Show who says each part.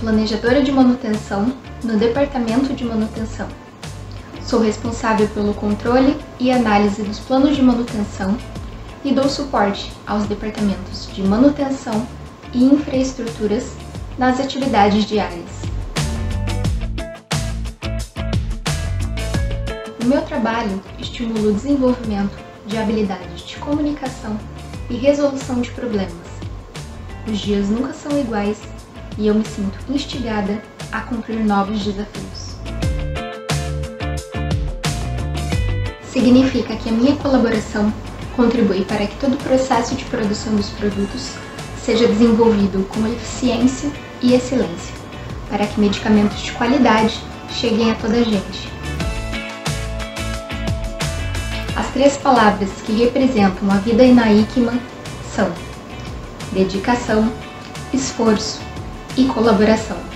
Speaker 1: planejadora de manutenção no Departamento de Manutenção. Sou responsável pelo controle e análise dos planos de manutenção e dou suporte aos departamentos de manutenção e infraestruturas nas atividades diárias. No meu trabalho, estimulo o desenvolvimento de habilidades de comunicação e resolução de problemas. Os dias nunca são iguais e eu me sinto instigada a cumprir novos desafios. Significa que a minha colaboração contribui para que todo o processo de produção dos produtos seja desenvolvido com eficiência e excelência, para que medicamentos de qualidade cheguem a toda a gente. As 3 palavras que representam a vida na ICMA são dedicação, esforço e colaboração.